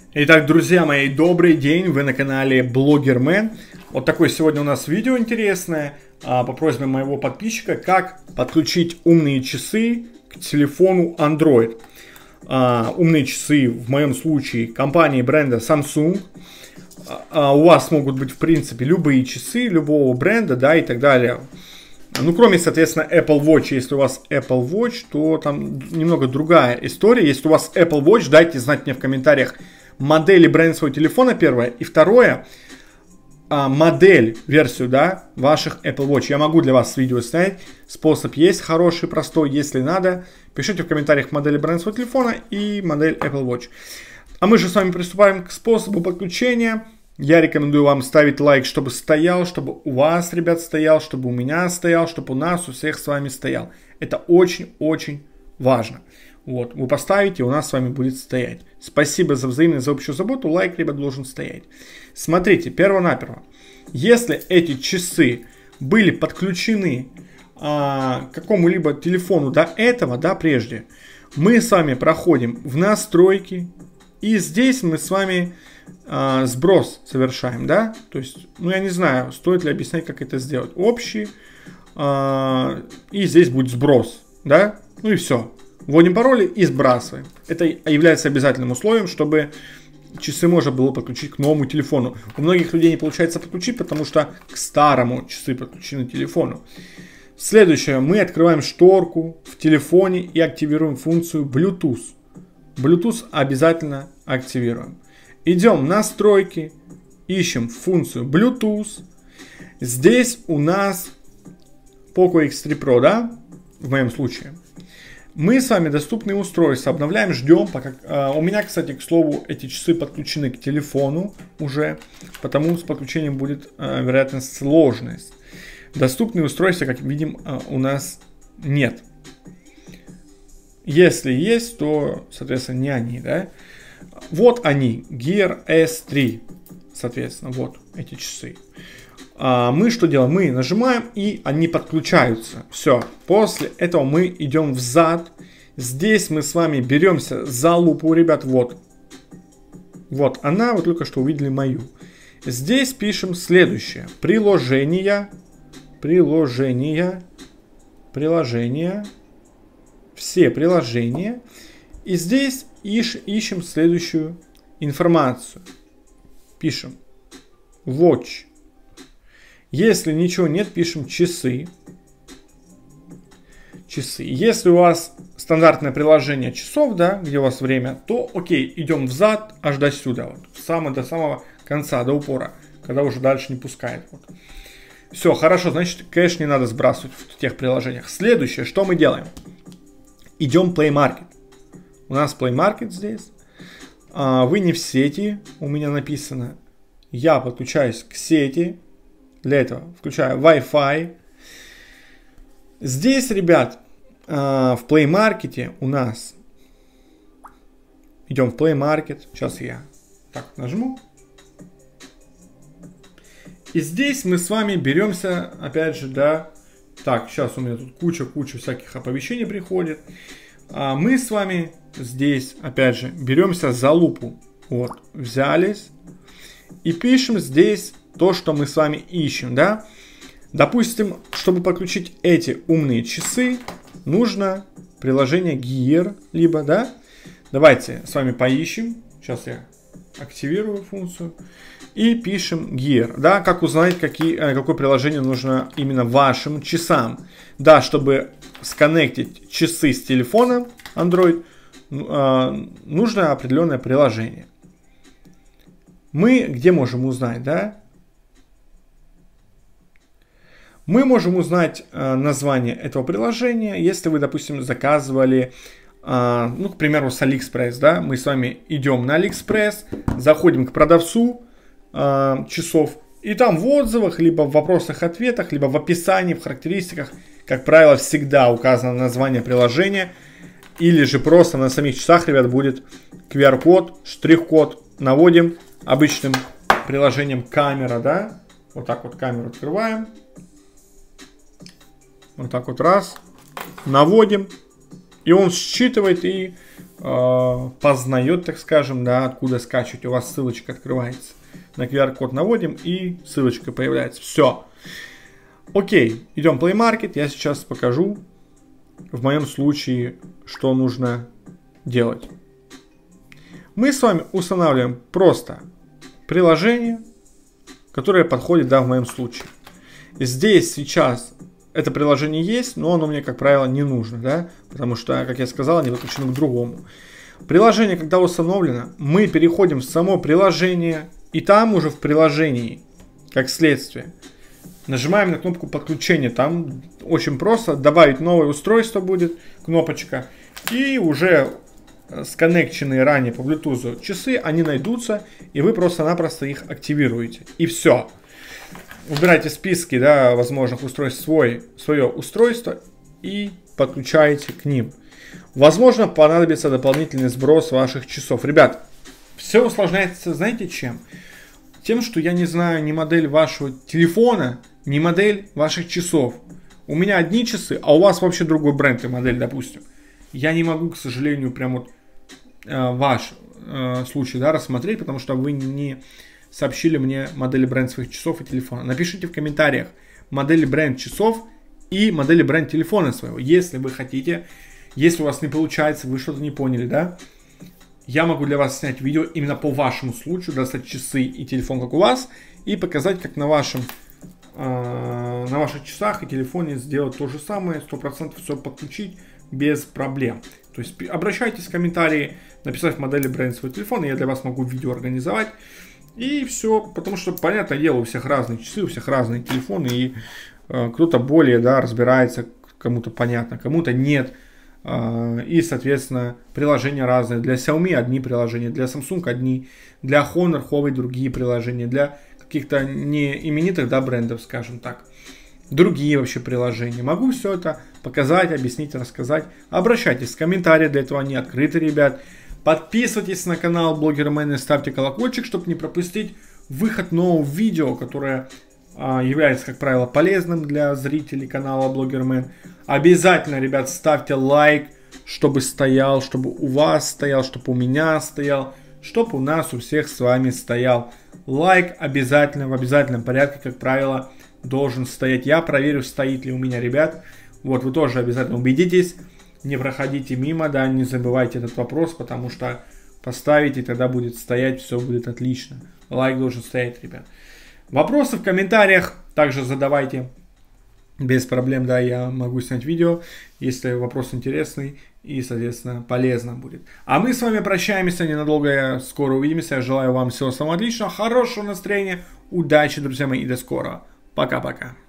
Итак, друзья мои, добрый день, вы на канале Блогермен. Вот такое сегодня у нас видео интересное, по просьбе моего подписчика, как подключить умные часы к телефону Android. Умные часы, в моем случае, компании бренда Samsung. У вас могут быть, в принципе, любые часы, любого бренда, да, и так далее. Ну, кроме, соответственно, Apple Watch. Если у вас Apple Watch, то там немного другая история. Если у вас Apple Watch, дайте знать мне в комментариях модель и бренд своего телефона, первое. И второе, модель, версию, да, ваших Apple Watch. Я могу для вас видео снять. Способ есть хороший, простой. Если надо, пишите в комментариях модель и бренд своего телефона и модель Apple Watch. А мы же с вами приступаем к способу подключения. Я рекомендую вам ставить лайк, чтобы стоял, чтобы у вас, ребят, стоял, чтобы у меня стоял, чтобы у нас, у всех с вами стоял. Это очень-очень важно. Вот, вы поставите, у нас с вами будет стоять. Спасибо за взаимную, за общую заботу. Лайк, ребят, должен стоять. Смотрите, перво-наперво. Если эти часы были подключены к какому-либо телефону до этого, да, прежде, мы с вами проходим в настройки. И здесь мы с вами сброс совершаем, да. То есть, ну, я не знаю, стоит ли объяснять, как это сделать. Общий. И здесь будет сброс, да. Ну и все. Вводим пароли и сбрасываем. Это является обязательным условием, чтобы часы можно было подключить к новому телефону. У многих людей не получается подключить, потому что к старому часы подключены к телефону. Следующее. Мы открываем шторку в телефоне и активируем функцию Bluetooth. Bluetooth обязательно активируем. Идем в настройки, ищем функцию Bluetooth. Здесь у нас Poco X3 Pro, да, в моем случае. Мы с вами доступные устройства обновляем, ждем, пока... У меня, кстати, к слову, эти часы подключены к телефону уже, потому с подключением будет, вероятно, сложность. Доступные устройства, как видим, у нас нет. Если есть, то, соответственно, не они, да. Вот они, Gear S3, соответственно, вот эти часы. Мы что делаем? Мы нажимаем, и они подключаются. Все. После этого мы идем взад. Здесь мы с вами беремся за лупу, ребят. Вот. Вот она. Вы только что увидели мою. Здесь пишем следующее. Приложения. Все приложения. И здесь ищем следующую информацию. Пишем Watch. Если ничего нет, пишем часы. Если у вас стандартное приложение часов, да, где у вас время, то окей, идем взад аж до сюда. Вот, до самого конца, до упора, когда уже дальше не пускает. Вот. Все, хорошо, значит, кэш не надо сбрасывать в тех приложениях. Следующее, что мы делаем? Идем в Play Market. У нас Play Market здесь. Вы не в сети, у меня написано. Я подключаюсь к сети. Для этого включаю Wi-Fi. Здесь, ребят, в Play Market у нас... Идем в Play Market. Сейчас я так нажму. И здесь мы с вами беремся, опять же, да... Так, сейчас у меня тут куча всяких оповещений приходит. Мы с вами здесь, опять же, беремся за лупу. Вот, взялись. И пишем здесь то, что мы с вами ищем, да. Допустим, чтобы подключить эти умные часы, нужно приложение Gear, либо, да. Давайте с вами поищем. Сейчас я активирую функцию. И пишем Gear, да, как узнать, какое приложение нужно именно вашим часам. Да, чтобы сконнектить часы с телефона Android, нужно определенное приложение. Мы где можем узнать, да? Мы можем узнать название этого приложения, если вы, допустим, заказывали, ну, к примеру, с AliExpress, да? Мы с вами идем на AliExpress, заходим к продавцу часов, и там в отзывах, либо в вопросах-ответах, либо в описании, в характеристиках, как правило, всегда указано название приложения, или же просто на самих часах, ребят, будет QR-код, штрих-код, наводим обычным приложением камера, да, вот так вот камеру открываем, вот так вот раз, наводим, и он считывает и познает, так скажем, да, откуда скачивать. У вас ссылочка открывается. На QR-код наводим, и ссылочка появляется. Все. Окей, идем в Play Market. Я сейчас покажу, в моем случае, что нужно делать. Мы с вами устанавливаем просто приложение, которое подходит, да, в моем случае. Здесь сейчас это приложение есть, но оно мне, как правило, не нужно, да, потому что, как я сказал, они выключены к другому. Приложение, когда установлено, мы переходим в само приложение, и там уже в приложении, как следствие, нажимаем на кнопку подключения. Там очень просто, добавить новое устройство будет, кнопочка, и уже сконнекченные ранее по Bluetooth часы, они найдутся, и вы просто-напросто их активируете. И все. Выбирайте списки, да, возможных устройств, свое устройство и подключаете к ним. Возможно, понадобится дополнительный сброс ваших часов. Ребят, все усложняется, знаете чем? Тем, что я не знаю ни модель вашего телефона, ни модель ваших часов. У меня одни часы, а у вас вообще другой бренд и модель, допустим. Я не могу, к сожалению, прям вот ваш случай, да, рассмотреть, потому что вы не сообщили мне модель бренд своих часов и телефона. Напишите в комментариях модель бренд часов и модель бренд телефона своего, если вы хотите. Если у вас не получается, вы что-то не поняли, да, я могу для вас снять видео именно по вашему случаю, достать часы и телефон, как у вас, и показать, как на ваших часах и телефоне сделать то же самое, 100% все подключить без проблем. То есть обращайтесь в комментарии, написать модели бренд свой телефон, и я для вас могу видео организовать. И все, потому что, понятное дело, у всех разные часы, у всех разные телефоны, и кто-то более, да, разбирается, кому-то понятно, кому-то нет. И, соответственно, приложения разные. Для Xiaomi одни приложения, для Samsung одни, для Honor, Huawei другие приложения, для каких-то не именитых, да, брендов, скажем так, другие вообще приложения. Могу все это показать, объяснить, рассказать. Обращайтесь, комментарии для этого они открыты, ребят. Подписывайтесь на канал Блогермен и ставьте колокольчик, чтобы не пропустить выход нового видео, которое является, как правило, полезным для зрителей канала Блогермен. Обязательно, ребят, ставьте лайк, чтобы стоял, чтобы у вас стоял, чтобы у меня стоял, чтобы у нас у всех с вами стоял. Лайк обязательно, в обязательном порядке, как правило, должен стоять. Я проверю, стоит ли у меня, ребят. Вот, вы тоже обязательно убедитесь. Не проходите мимо, да, не забывайте этот вопрос, потому что поставите, тогда будет стоять, все будет отлично. Лайк должен стоять, ребят. Вопросы в комментариях также задавайте. Без проблем, да, я могу снять видео, если вопрос интересный и, соответственно, полезно будет. А мы с вами прощаемся ненадолго, скоро увидимся. Я желаю вам всего самого отличного, хорошего настроения, удачи, друзья мои, и до скорого. Пока-пока.